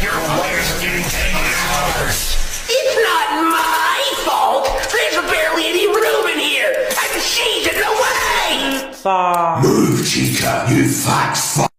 Your wires are getting tangled. It's not my fault. There's barely any room in here. And she's in the way. Stop. Move, Chica, you fat fuck.